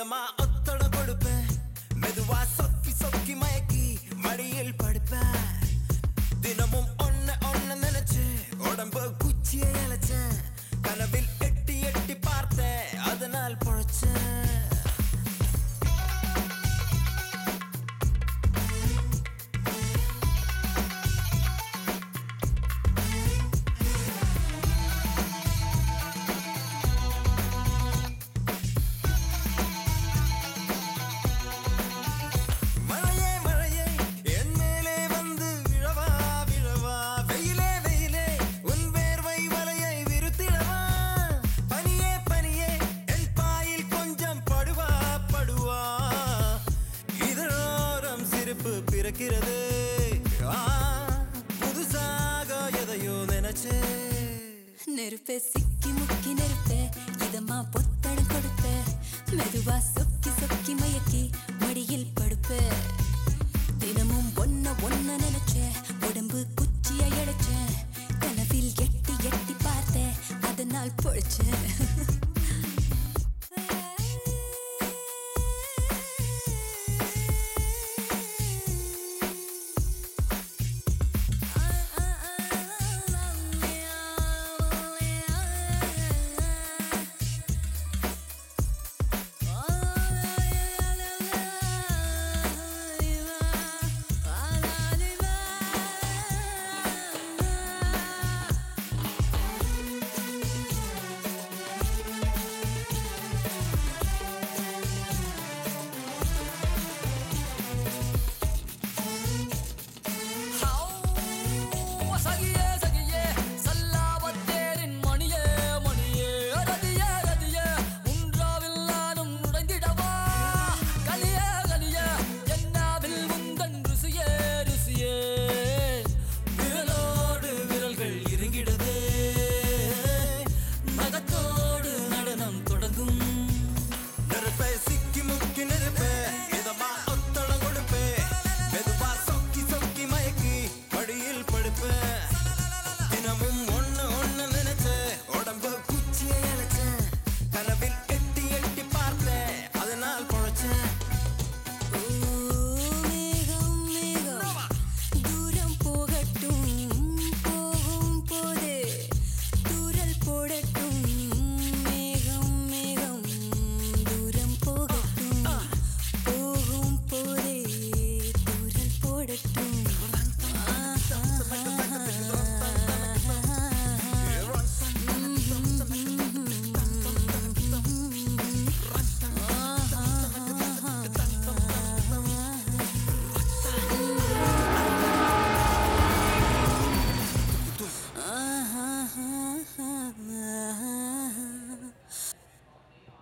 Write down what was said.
இதமா ஒத்தட கொடுப்பேன் மெதுவா சொக்கி சொக்கி மயக்கி மடியில் படுப்பேன் தினமும் ஒன்ன ஒன்ன நினைச்சு உடம்பு குச்சியை இழைச்சேன் கனவில் எட்டி எட்டி பார்த்தேன் அதனால் பொழைச்சேன் பிறக்கிறது புதுசாக எதையோ நினைச்சே நெருப்பே சிக்கி முக்கி நெருப்பே இதமா பொத்தடம் கொடுப்பே மெதுவா சொக்கி சொக்கி மயக்கி மடியில் படுப்பே தினமும் ஒன்ன ஒன்ன நினைச்சே உடம்பு குச்சியை இழைச்சேன் கனவில் எட்டி எட்டி பார்த்தேன் அதனால் பொழைச்சேன்